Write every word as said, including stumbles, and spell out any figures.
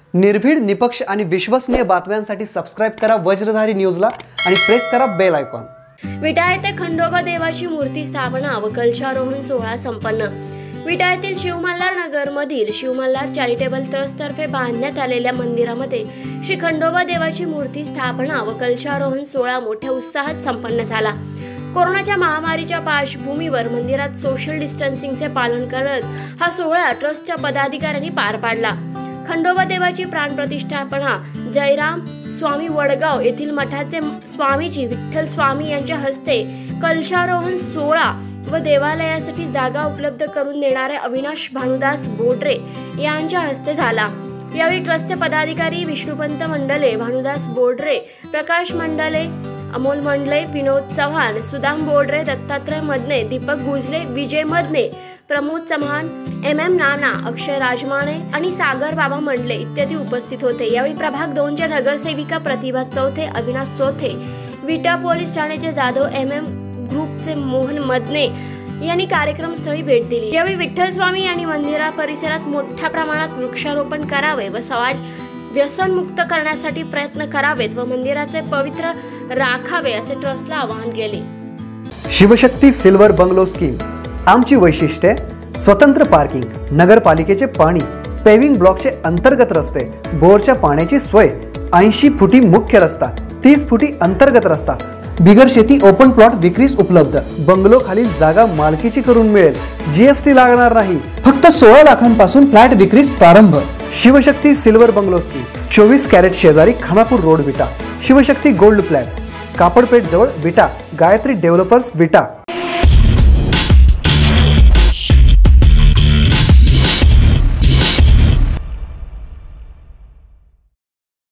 निर्भीड, निपक्ष आणि विश्वसनीय बातम्यांसाठी सबस्क्राइब करा वज्रधारी न्यूजला आणि प्रेस करा बेल आयकॉन। विटा येथे खंडोबा देवाची मूर्ती स्थापना व कलशारोहण सोहळा संपन्न। विटा येथील शिवमल्हार नगर मधील शिवमल्हार चॅरिटेबल ट्रस्ट तर्फे बांधण्यात आलेल्या मंदिरामध्ये श्री खंडोबा देवाची मूर्ती स्थापना व कलशारोहण सोहळा मोठ्या उत्साहात संपन्न झाला। कोरोनाच्या महामारीच्या पार्श्वभूमीवर मंदिरात सोशल डिस्टन्सिंगचे पालन करत हा सोहळा ट्रस्टच्या पदाधिकाऱ्यांनी पार पाडला। खंडोबा देवाची प्राणप्रतिष्ठापना जयराम स्वामी वडगाव येथील मठाचे स्वामीजी विठ्ठल स्वामी यांच्या हस्ते, कलशारोहण सोहळा व देवालयासाठी जागा उपलब्ध करून देणारे अविनाश भानुदास बोडरे यांच्या हस्ते झाला। यावेळी ट्रस्टचे पदाधिकारी विष्णुपंत मंडले, भानुदास बोडरे, प्रकाश मंडले, अमोल मंडले, विनोद चव्हाण, सुदाम बोडरे, दत्तात्रय मदने, दीपक गुजले, विजय मदने, प्रमोद चव्हाण, एम एम नाना, अक्षय राजमाने आणि सागर बाबा मंडले इत्यादी उपस्थित होते। यावेळी प्रभाग दोनच्या नगरसेविका प्रतिभा चौथे, अविनाश चौथे, विटा पोलीस ठाण्याचे जाधव, एम एम ग्रुपचे मोहन मदने यांनी कार्यक्रमस्थळी भेट दिली। यावेळी विठ्ठल स्वामी यांनी मंदिरा परिसरात मोठ्या प्रमाणात वृक्षारोपण करावे व समाज व्यसनमुक्त करण्यासाठी प्रयत्न करावेत व मंदिराचे पवित्र राखावे असे ट्रस्टला आवाहन केले। शिवशक्ती सिल्वर बंगलो स्कीम आमची वैशिष्ट्ये: स्वतंत्र पार्किंग, नगरपालिकेचे पाणी, पेविंग ब्लॉकचे अंतर्गत रस्ते, बोरच्या पाण्याची सोय, ऐंशी फुटी मुख्य रस्ता, तीस फुटी अंतर्गत रस्ता, बिगर शेती ओपन प्लॉट विक्रीस उपलब्ध, बंगलो खालील जागा मालकीची करून मिळेल, जीएसटी लागणार नाही, फक्त सोळा लाखांपासून फ्लॅट विक्रीस प्रारंभ। शिवशक्ती सिल्वर बंगलो स्कीम चोवीस कॅरेट शेजारी खानापूर रोड विटा। शिवशक्ती गोल्ड प्लॅन कापडपेठ जवळ विटा, गायत्री डेव्हलपर्स विटा।